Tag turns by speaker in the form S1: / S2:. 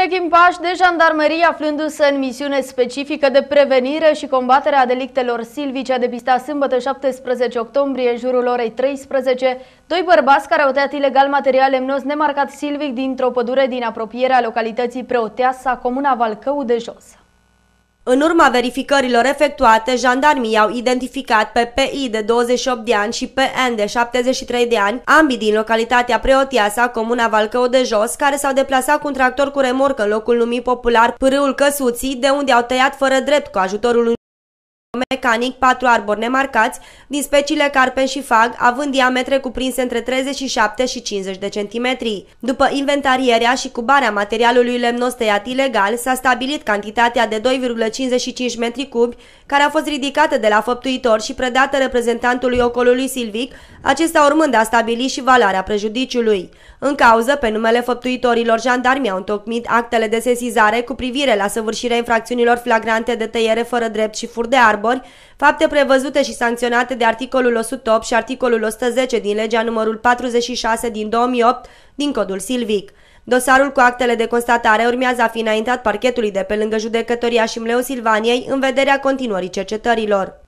S1: Un echipaj de jandarmerie aflându-se în misiune specifică de prevenire și combatere a delictelor silvice a depistat sâmbătă 17 octombrie în jurul orei 13 doi bărbați care au tăiat ilegal material lemnos nemarcat silvic dintr-o pădure din apropierea localității Preoteasa, comuna Valcău de Jos.
S2: În urma verificărilor efectuate, jandarmii au identificat pe P.I. de 28 de ani și P.N. de 73 de ani, ambii din localitatea Preoteasa, comuna Valcău de Jos, care s-au deplasat cu un tractor cu remorcă în locul numit popular Pârâul Căsuții, de unde au tăiat fără drept cu ajutorul unui mecanic 4 arbori nemarcați din speciile carpen și fag, având diametre cuprinse între 37 și 50 de centimetri. După inventarierea și cubarea materialului lemnos tăiat ilegal, s-a stabilit cantitatea de 2,55 metri cubi, care a fost ridicată de la făptuitor și predată reprezentantului ocolului silvic, acesta urmând a stabili și valoarea prejudiciului. În cauză, pe numele făptuitorilor, jandarmii au întocmit actele de sesizare cu privire la săvârșirea infracțiunilor flagrante de tăiere fără drept și fur de arbori, fapte prevăzute și sancționate de articolul 108 și articolul 110 din legea numărul 46 din 2008 din Codul Silvic. Dosarul cu actele de constatare urmează a fi înaintat parchetului de pe lângă Judecătoria Șimleu Silvaniei în vederea continuării cercetărilor.